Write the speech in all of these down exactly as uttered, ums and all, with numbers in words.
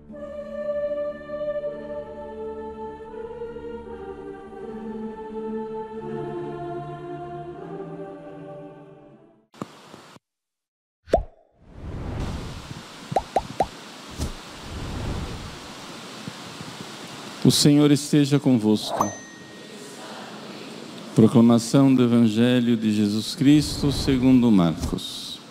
O Senhor esteja convosco. Proclamação do Evangelho de Jesus Cristo segundo Marcos.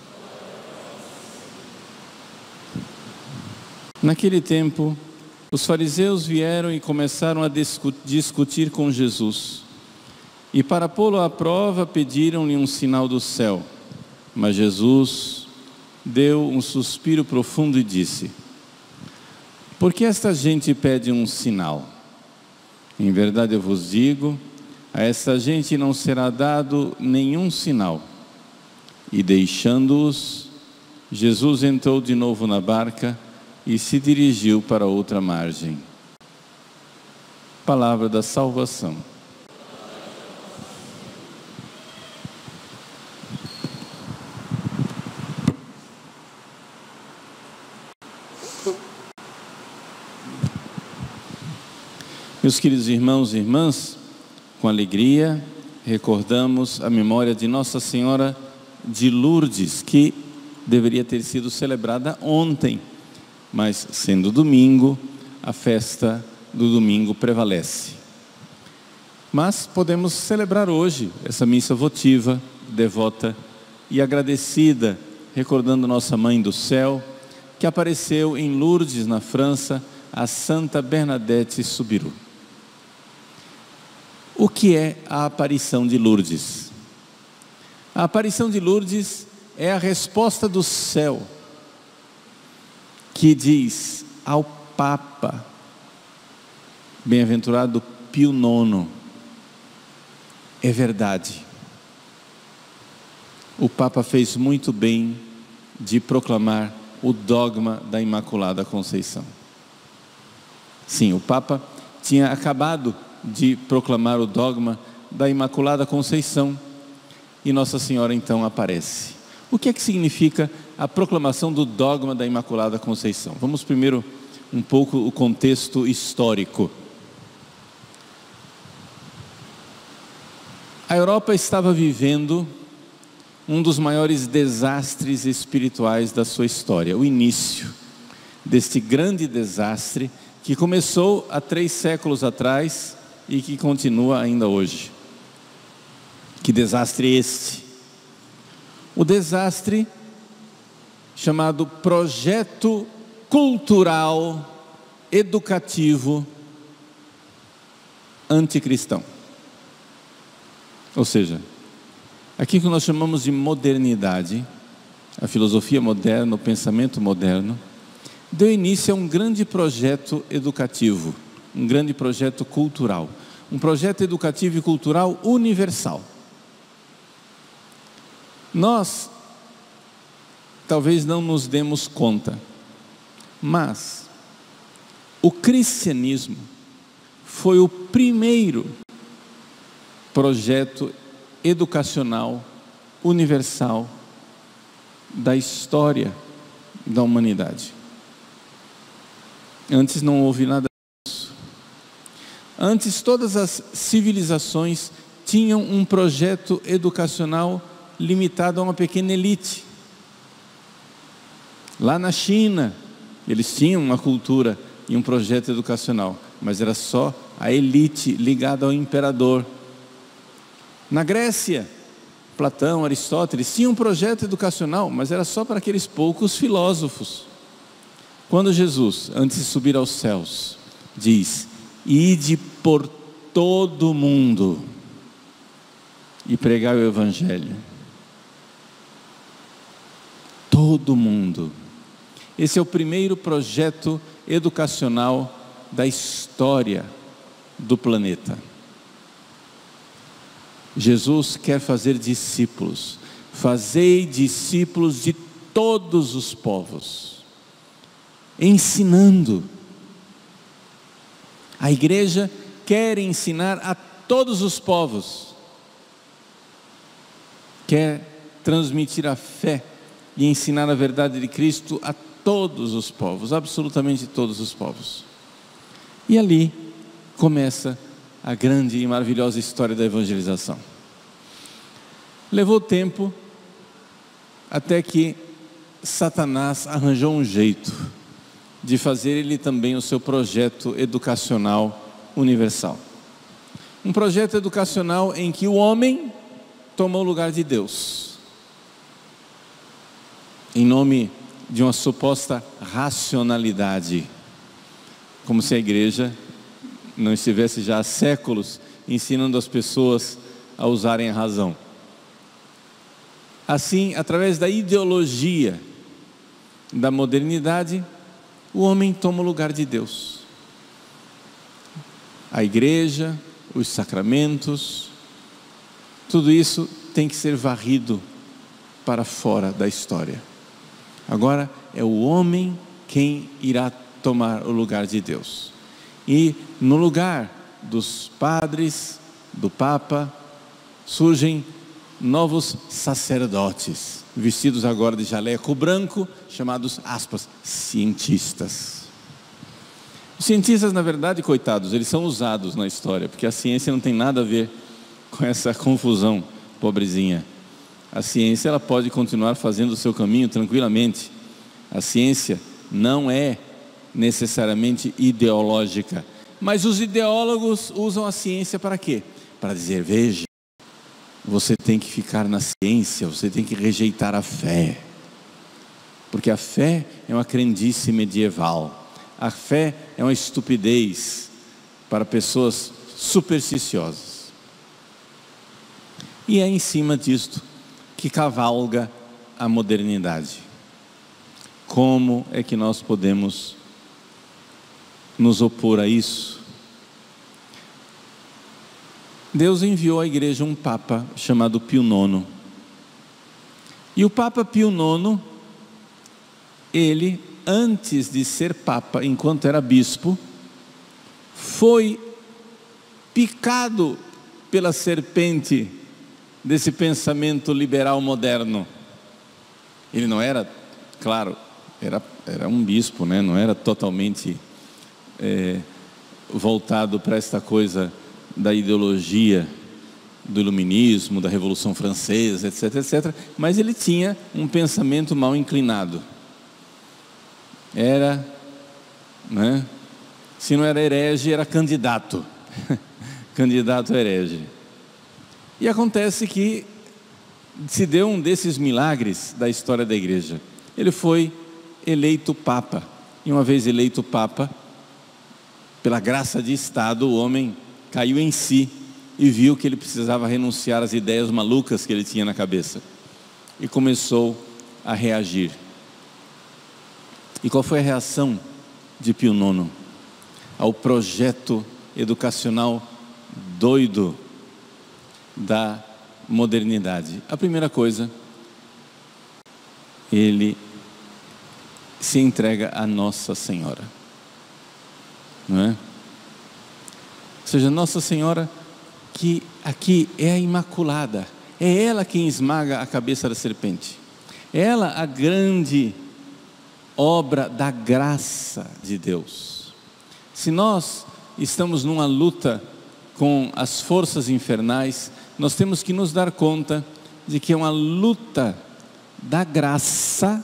Naquele tempo, os fariseus vieram e começaram a discutir com Jesus. E para pô-lo à prova, pediram-lhe um sinal do céu. Mas Jesus deu um suspiro profundo e disse: por que esta gente pede um sinal? Em verdade eu vos digo, a esta gente não será dado nenhum sinal. E deixando-os, Jesus entrou de novo na barca e se dirigiu para outra margem. Palavra da salvação. Meus queridos irmãos e irmãs, com alegria recordamos a memória de Nossa Senhora de Lourdes, que deveria ter sido celebrada ontem, mas sendo domingo, a festa do domingo prevalece. Mas podemos celebrar hoje essa missa votiva, devota e agradecida, recordando Nossa Mãe do Céu, que apareceu em Lourdes, na França, a Santa Bernadette Soubirous. O que é a aparição de Lourdes? A aparição de Lourdes é a resposta do céu, que diz ao Papa, bem-aventurado Pio nono, é verdade. O Papa fez muito bem de proclamar o dogma da Imaculada Conceição. Sim, o Papa tinha acabado de proclamar o dogma da Imaculada Conceição e Nossa Senhora então aparece. O que é que significa a proclamação do dogma da Imaculada Conceição? Vamos primeiro um pouco o contexto histórico. A Europa estava vivendo um dos maiores desastres espirituais da sua história, o início deste grande desastre que começou há três séculos atrás e que continua ainda hoje. Que desastre este? O desastre chamado Projeto Cultural Educativo Anticristão. Ou seja, aquilo que nós chamamos de modernidade, a filosofia moderna, o pensamento moderno, deu início a um grande projeto educativo, um grande projeto cultural, um projeto educativo e cultural universal. Nós talvez não nos demos conta, mas o cristianismo foi o primeiro projeto educacional universal da história da humanidade. Antes não houve nada disso. Antes todas as civilizações tinham um projeto educacional limitado a uma pequena elite. Lá na China, eles tinham uma cultura e um projeto educacional, mas era só a elite ligada ao imperador. Na Grécia, Platão, Aristóteles tinham um projeto educacional, mas era só para aqueles poucos filósofos. Quando Jesus, antes de subir aos céus, diz: ide por todo o mundo e pregai o Evangelho. Todo mundo. Esse é o primeiro projeto educacional da história do planeta. Jesus quer fazer discípulos. Fazei discípulos de todos os povos, ensinando. A igreja quer ensinar a todos os povos, quer transmitir a fé e ensinar a verdade de Cristo a todos os povos, absolutamente todos os povos. E ali começa a grande e maravilhosa história da evangelização. Levou tempo até que Satanás arranjou um jeito de fazer ele também o seu projeto educacional universal. Um projeto educacional em que o homem tomou o lugar de Deus, em nome de uma suposta racionalidade, como se a igreja não estivesse já há séculos ensinando as pessoas a usarem a razão. Assim, através da ideologia da modernidade, o homem toma o lugar de Deus. A igreja, os sacramentos, tudo isso tem que ser varrido para fora da história. Agora é o homem quem irá tomar o lugar de Deus. E no lugar dos padres, do Papa, surgem novos sacerdotes, vestidos agora de jaleco branco, chamados, aspas, cientistas. Os cientistas, na verdade, coitados, eles são usados na história, porque a ciência não tem nada a ver com essa confusão, pobrezinha. A ciência, ela pode continuar fazendo o seu caminho tranquilamente. A ciência não é necessariamente ideológica, mas os ideólogos usam a ciência para quê? Para dizer, veja, você tem que ficar na ciência, você tem que rejeitar a fé, porque a fé é uma crendice medieval, a fé é uma estupidez para pessoas supersticiosas. E é em cima disto que cavalga a modernidade. Como é que nós podemos nos opor a isso? Deus enviou à igreja um Papa chamado Pio nono. E o Papa Pio nono, ele, antes de ser Papa, enquanto era bispo, foi picado pela serpente desse pensamento liberal moderno. Ele não era, claro, era, era um bispo, né? Não era totalmente é, voltado para esta coisa da ideologia do iluminismo, da Revolução Francesa, etc, etcétera. Mas ele tinha um pensamento mal inclinado. Era, né? Se não era herege, era candidato. Candidato a herege. E acontece que se deu um desses milagres da história da igreja. Ele foi eleito Papa. E uma vez eleito Papa, pela graça de Estado, o homem caiu em si e viu que ele precisava renunciar às ideias malucas que ele tinha na cabeça. E começou a reagir. E qual foi a reação de Pio nono ao projeto educacional doido da modernidade? A primeira coisa, ele se entrega a Nossa Senhora, não é? Ou seja, Nossa Senhora, que aqui é a Imaculada, é ela quem esmaga a cabeça da serpente, ela a grande obra da graça de Deus. Se nós estamos numa luta com as forças infernais, nós temos que nos dar conta de que é uma luta da graça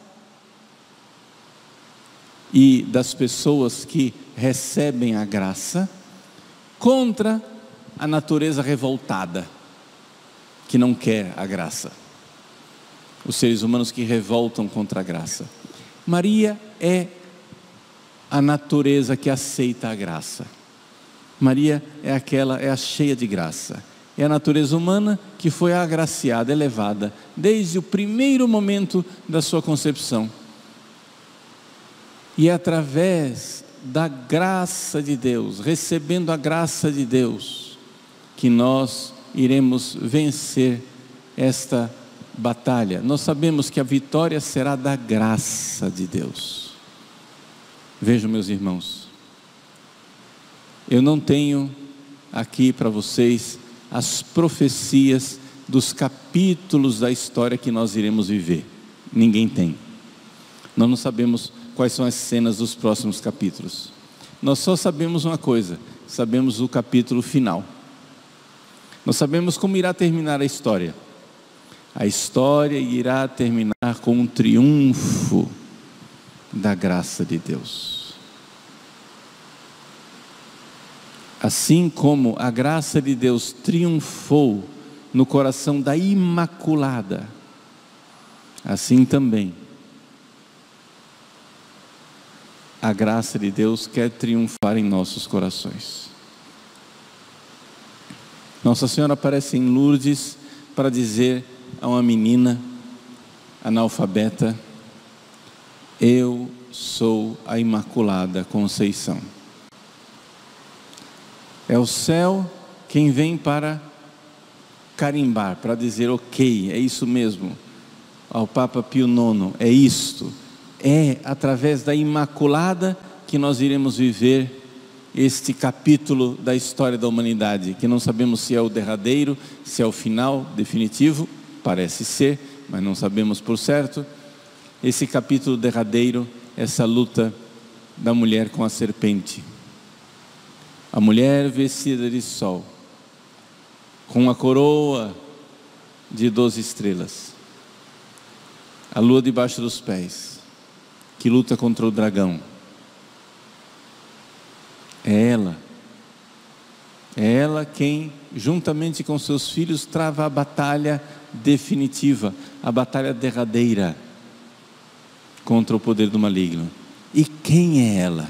e das pessoas que recebem a graça contra a natureza revoltada que não quer a graça, os seres humanos que revoltam contra a graça. Maria é a natureza que aceita a graça. Maria é aquela, é a cheia de graça. É a natureza humana que foi agraciada, elevada, desde o primeiro momento da sua concepção. E é através da graça de Deus, recebendo a graça de Deus, que nós iremos vencer esta batalha. Nós sabemos que a vitória será da graça de Deus. Vejam, meus irmãos, eu não tenho aqui para vocês as profecias dos capítulos da história que nós iremos viver. Ninguém tem. Nós não sabemos quais são as cenas dos próximos capítulos. Nós só sabemos uma coisa, sabemos o capítulo final. Nós sabemos como irá terminar a história. A história irá terminar com um triunfo da graça de Deus. Assim como a graça de Deus triunfou no coração da Imaculada, assim também a graça de Deus quer triunfar em nossos corações. Nossa Senhora aparece em Lourdes para dizer a uma menina analfabeta: eu sou a Imaculada Conceição. É o céu quem vem para carimbar, para dizer ok, é isso mesmo. Ao Papa Pio nono, é isto. É através da Imaculada que nós iremos viver este capítulo da história da humanidade, que não sabemos se é o derradeiro, se é o final definitivo, parece ser, mas não sabemos por certo. Esse capítulo derradeiro, essa luta da mulher com a serpente. A mulher vestida de sol, com uma coroa de doze estrelas, a lua debaixo dos pés, que luta contra o dragão. É ela, é ela quem, juntamente com seus filhos, trava a batalha definitiva, a batalha derradeira contra o poder do maligno. E quem é ela?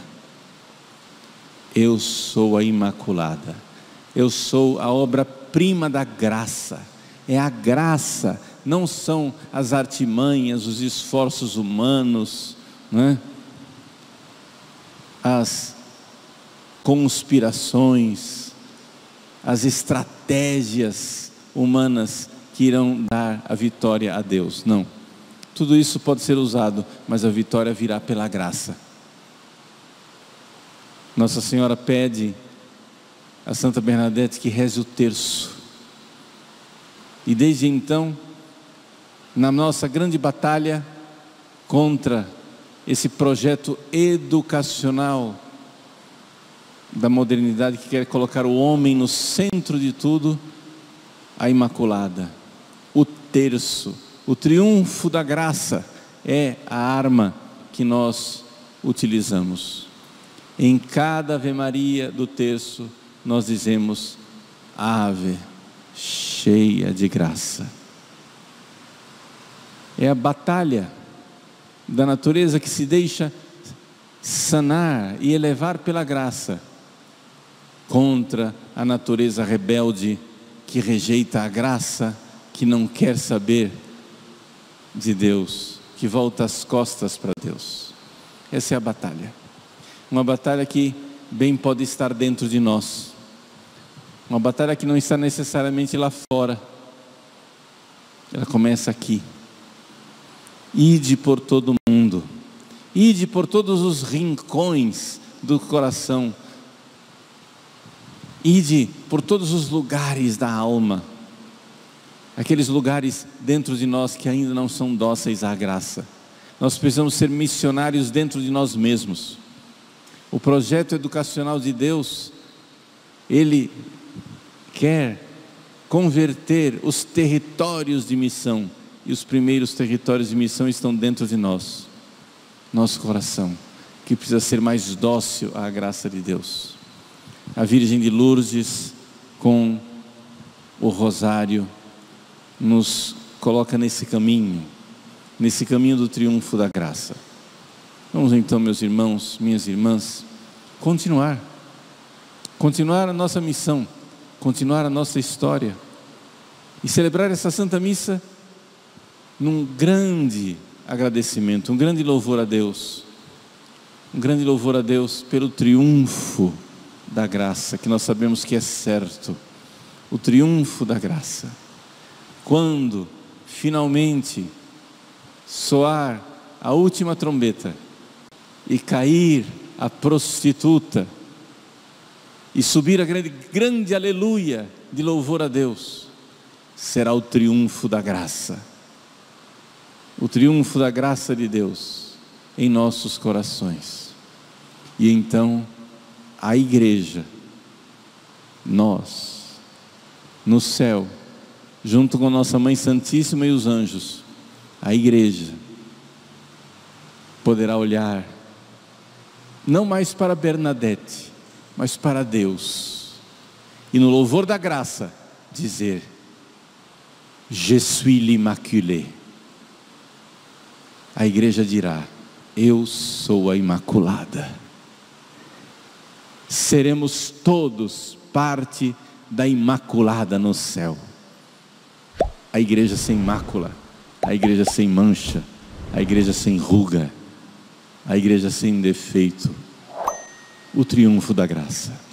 Eu sou a Imaculada, eu sou a obra-prima da graça. É a graça, não são as artimanhas, os esforços humanos, não é? As conspirações, as estratégias humanas que irão dar a vitória a Deus. Não, tudo isso pode ser usado, mas a vitória virá pela graça. Nossa Senhora pede a Santa Bernadette que reze o terço, e desde então, na nossa grande batalha contra esse projeto educacional da modernidade que quer colocar o homem no centro de tudo, a Imaculada, o terço, o triunfo da graça é a arma que nós utilizamos. Em cada Ave Maria do terço nós dizemos: Ave, cheia de graça. É a batalha da natureza que se deixa sanar e elevar pela graça, contra a natureza rebelde que rejeita a graça, que não quer saber de Deus, que volta as costas para Deus. Essa é a batalha. Uma batalha que bem pode estar dentro de nós. Uma batalha que não está necessariamente lá fora. Ela começa aqui. Ide por todo o mundo. Ide por todos os rincões do coração. Ide por todos os lugares da alma. Aqueles lugares dentro de nós que ainda não são dóceis à graça. Nós precisamos ser missionários dentro de nós mesmos. O projeto educacional de Deus, Ele quer converter os territórios de missão. E os primeiros territórios de missão estão dentro de nós. Nosso coração, que precisa ser mais dócil à graça de Deus. A Virgem de Lourdes, com o rosário, nos coloca nesse caminho, nesse caminho do triunfo da graça. Vamos então, meus irmãos, minhas irmãs, continuar, continuar a nossa missão, continuar a nossa história, e celebrar essa Santa Missa num grande agradecimento, um grande louvor a Deus, um grande louvor a Deus pelo triunfo da graça, que nós sabemos que é certo, o triunfo da graça. Quando finalmente soar a última trombeta e cair a prostituta e subir a grande, grande aleluia de louvor a Deus, será o triunfo da graça, o triunfo da graça de Deus, em nossos corações. E então a igreja, nós, no céu, junto com nossa Mãe Santíssima e os anjos, a igreja poderá olhar não mais para Bernadette, mas para Deus, e no louvor da graça dizer: Je suis l'Immaculée. A igreja dirá: eu sou a Imaculada. Seremos todos parte da Imaculada no céu. A igreja sem mácula, a igreja sem mancha, a igreja sem ruga, a igreja sem defeito. O triunfo da graça.